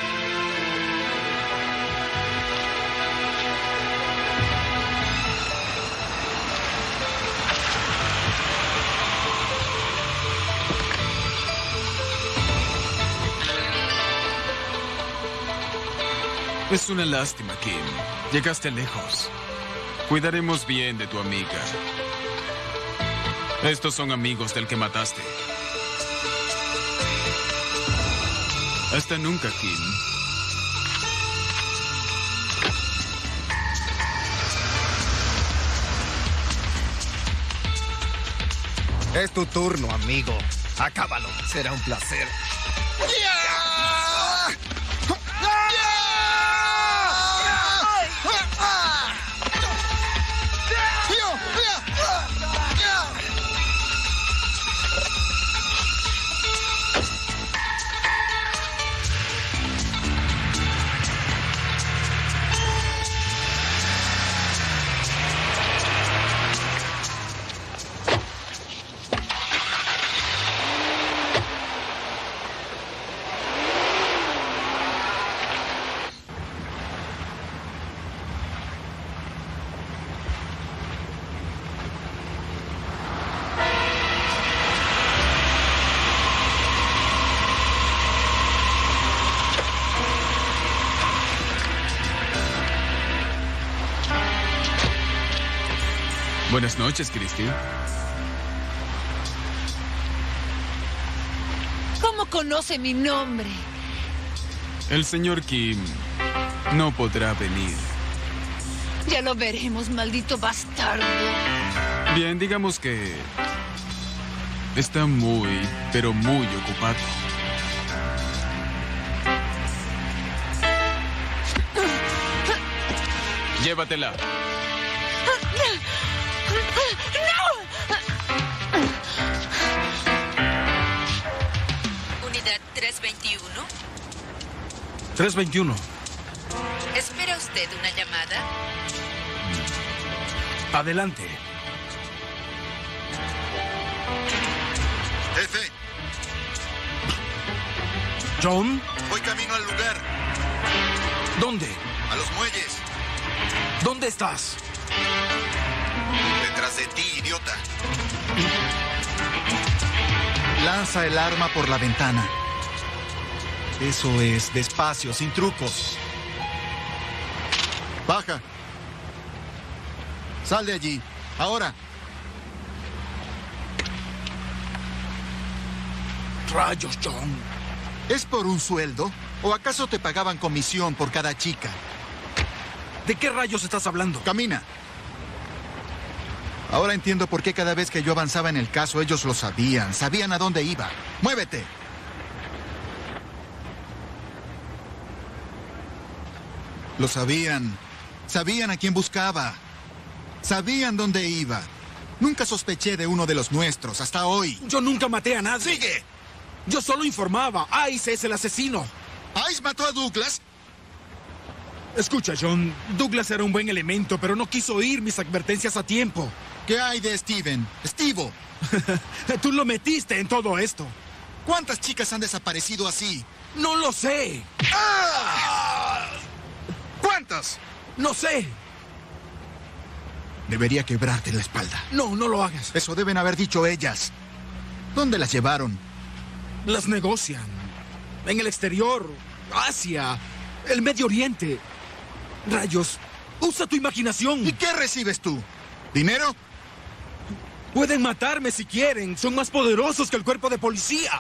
Es una lástima, Kim. Llegaste lejos. Cuidaremos bien de tu amiga. Estos son amigos del que mataste. Hasta nunca, Kim. Es tu turno, amigo. Acábalo. Será un placer. Buenas noches, Christy. ¿Cómo conoce mi nombre? El señor Kim no podrá venir. Ya lo veremos, maldito bastardo. Bien, digamos que está muy, pero muy ocupado. Llévatela. Unidad 321. 321. ¿Espera usted una llamada? Adelante. Jefe, ¿John? voy camino al lugar. ¿Dónde? A los muelles. ¿Dónde estás? Detrás de ti, idiota. Lanza el arma por la ventana. Eso es, despacio, sin trucos. Baja. Sal de allí. Ahora. Rayos, John. ¿Es por un sueldo? ¿O acaso te pagaban comisión por cada chica? ¿De qué rayos estás hablando? Camina. Ahora entiendo por qué cada vez que yo avanzaba en el caso ellos lo sabían. Sabían a dónde iba. ¡Muévete! Lo sabían. Sabían a quién buscaba. Sabían dónde iba. Nunca sospeché de uno de los nuestros, hasta hoy. Yo nunca maté a nadie. ¡Sigue! Yo solo informaba. Ice es el asesino. ¿Ice mató a Douglas? Escucha, John. Douglas era un buen elemento, pero no quiso oír mis advertencias a tiempo. ¿Qué hay de Steven? ¡Estivo! Tú lo metiste en todo esto. ¿Cuántas chicas han desaparecido así? No lo sé. ¡Ah! ¿Cuántas? No sé. Debería quebrarte la espalda. No, no lo hagas. Eso deben haber dicho ellas. ¿Dónde las llevaron? Las negocian. En el exterior, Asia, el Medio Oriente. Rayos, Usa tu imaginación. ¿Y qué recibes tú? ¿Dinero? Pueden matarme si quieren. Son más poderosos que el cuerpo de policía.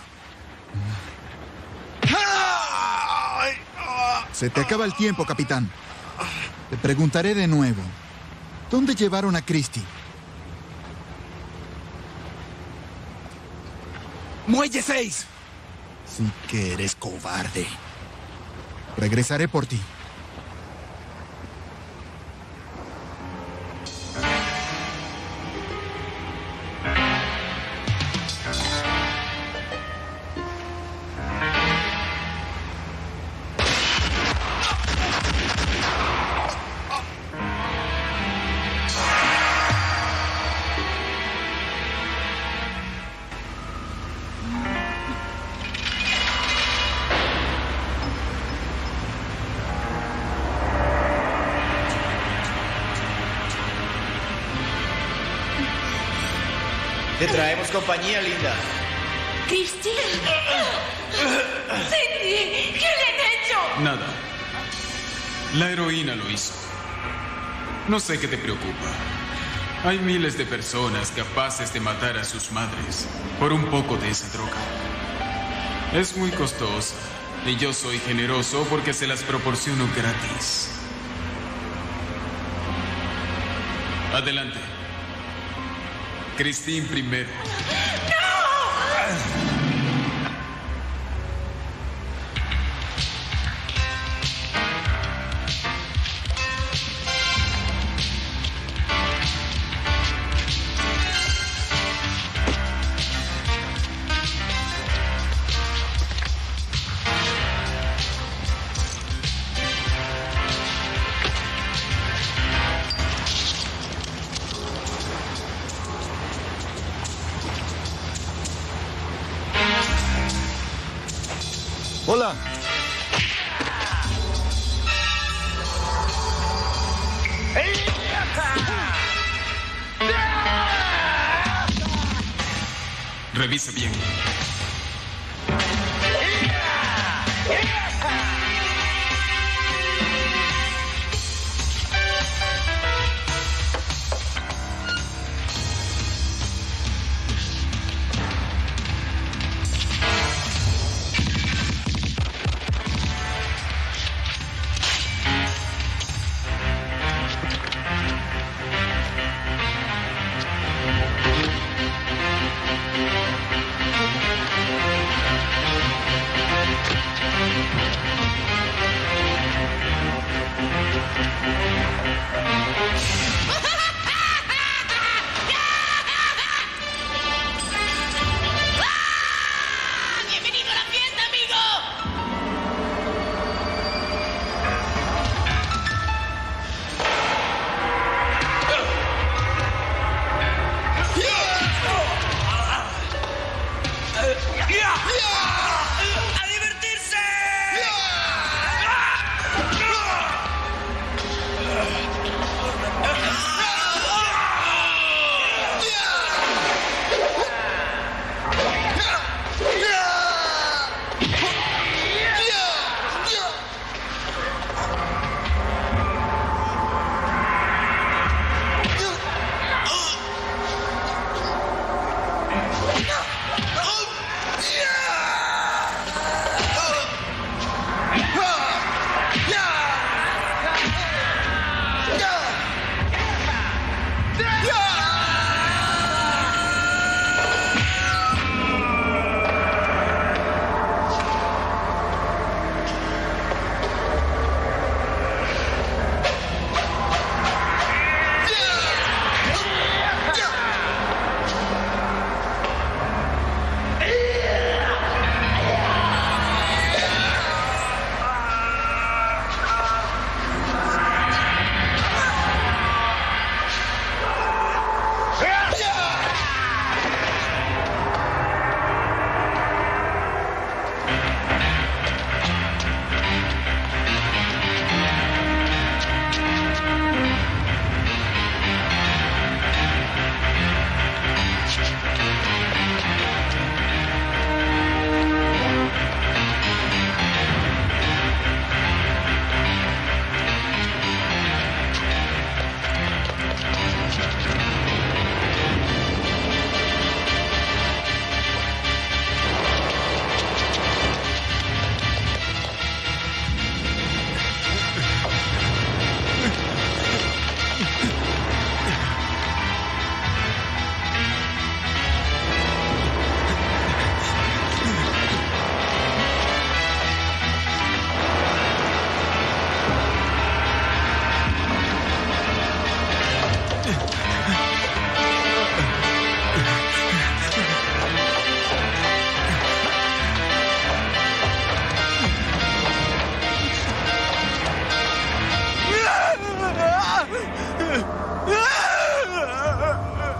Se te acaba el tiempo, capitán. Te preguntaré de nuevo. ¿Dónde llevaron a Christie? Muelle 6. Sí que eres cobarde. Regresaré por ti. Te traemos compañía, linda. ¿Christie? ¡Cindy! ¿Qué le han hecho? Nada. La heroína lo hizo. No sé qué te preocupa. Hay miles de personas capaces de matar a sus madres por un poco de esa droga. Es muy costosa y yo soy generoso porque se las proporciono gratis. Adelante. Christine primero. Hola. Revisa bien.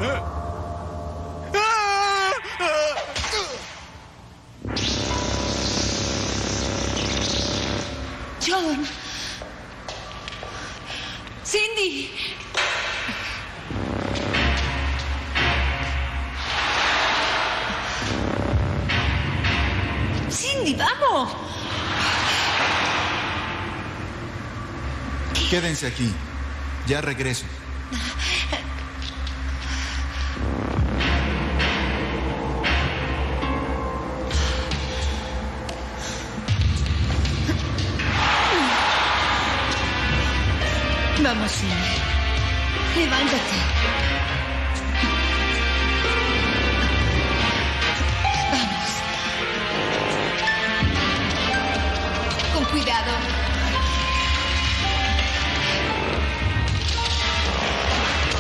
John. Cindy. Cindy, vamos. Quédense aquí. Ya regreso. Vamos, Cindy. Levántate. Vamos. Con cuidado.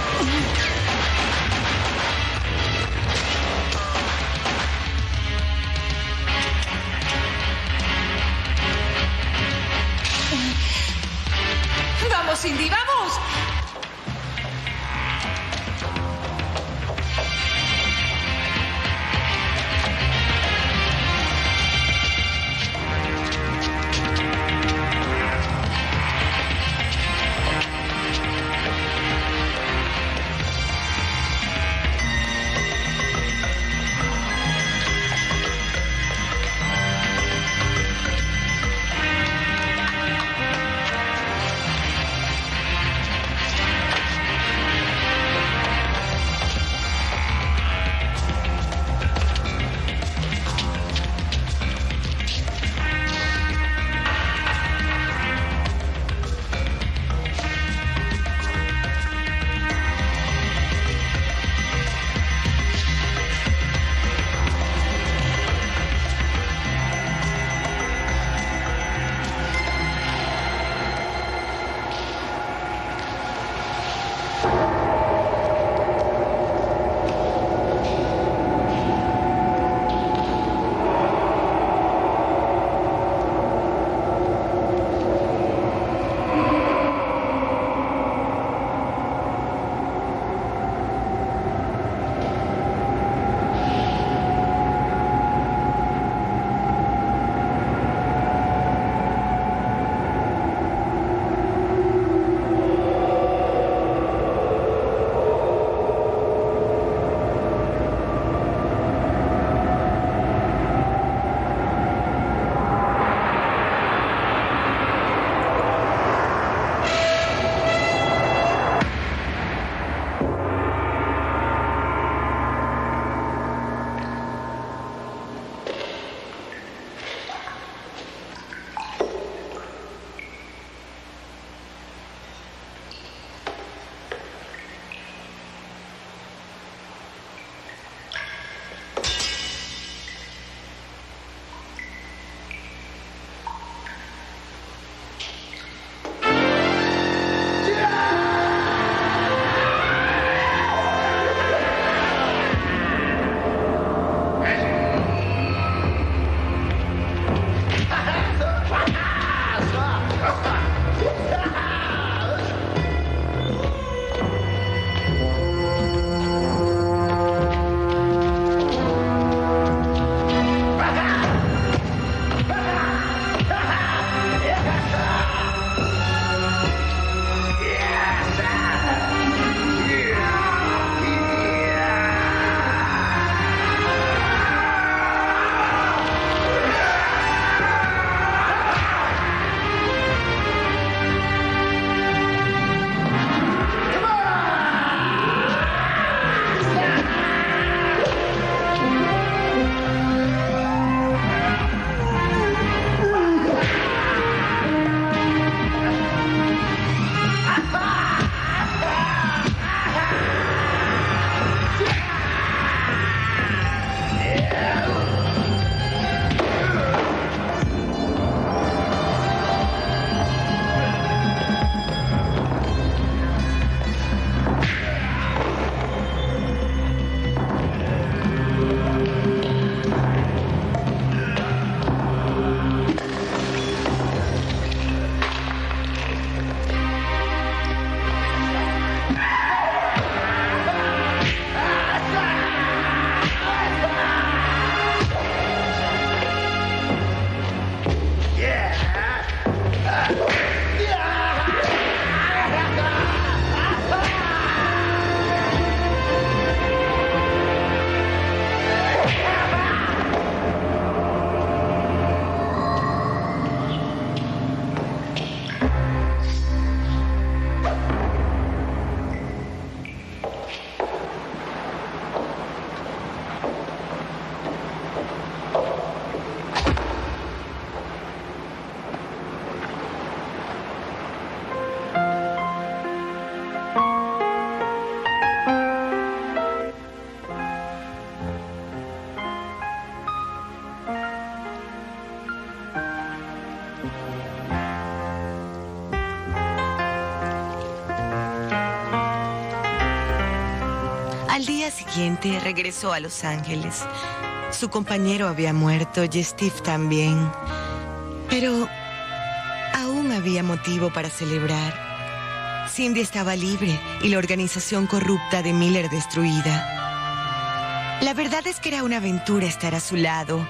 Al día siguiente regresó a Los Ángeles. Su compañero había muerto y Steve también. Pero aún había motivo para celebrar. Cindy estaba libre y la organización corrupta de Miller destruida. La verdad es que era una aventura estar a su lado.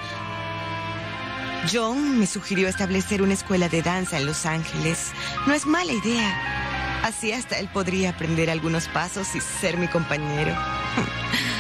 John me sugirió establecer una escuela de danza en Los Ángeles. No es mala idea. Así hasta él podría aprender algunos pasos y ser mi compañero.